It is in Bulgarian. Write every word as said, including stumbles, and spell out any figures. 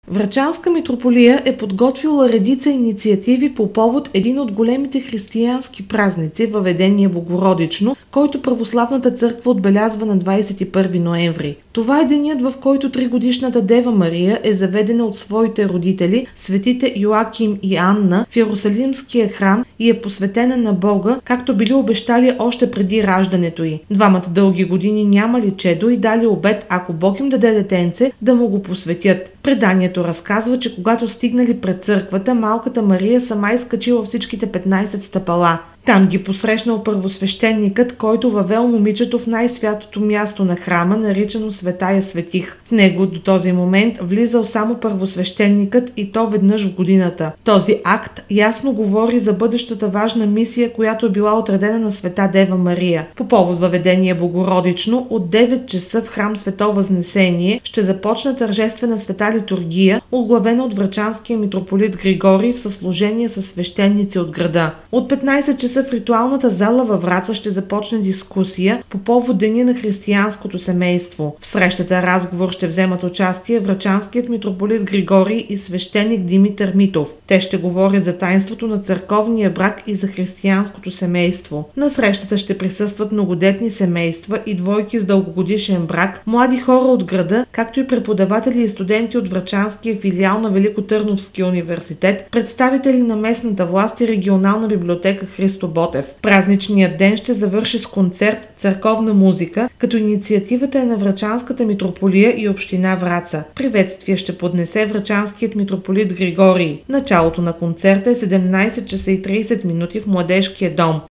Врачанска митрополия е подготвила редица инициативи по повод един от големите християнски празници – Въведение Богородично, който Православната църква отбелязва на двадесет и първи ноември. Това е денят, в който тригодишната Дева Мария е заведена от своите родители, светите Йоаким и Анна, в Йерусалимския храм и е посветена на Бога, както били обещали още преди раждането й. Двамата дълги години нямали чедо и дали обет, ако Бог им даде детенце, да му го посветят. Преданието разказва, че когато стигнали пред църквата, малката Мария сама изкачила всичките петнадесет стъпала. Там ги посрещнал първосвещеникът, който въвел момичето в най-святото място на храма, наричано Светая Светих. В него до този момент влизал само първосвещеникът и то веднъж в годината. Този акт ясно говори за бъдещата важна мисия, която е била отредена на Света Дева Мария. По повод Въведение Богородично от девет часа в храм Свето Възнесение ще започне тържествена света литургия, оглавена от врачанския митрополит Григорий в съслужение с свещеници от града. От петнадесет часа в ритуалната зала във Враца ще започне дискусия по повод Деня на християнското семейство. В срещата разговор ще вземат участие врачанският митрополит Григорий и свещеник Димитър Митов. Те ще говорят за таинството на църковния брак и за християнското семейство. На срещата ще присъстват многодетни семейства и двойки с дългогодишен брак, млади хора от града, както и преподаватели и студенти от врачанския филиал на Великотърновския университет, представители на местната власт и регионална библиотека Христо Ботев. Празничният ден ще завърши с концерт църковна музика, като инициативата е на Врачанската митрополия и община Враца. Приветствие ще поднесе врачанският митрополит Григорий. Началото на концерта е седемнадесет часа и тридесет минути в Младежкия дом.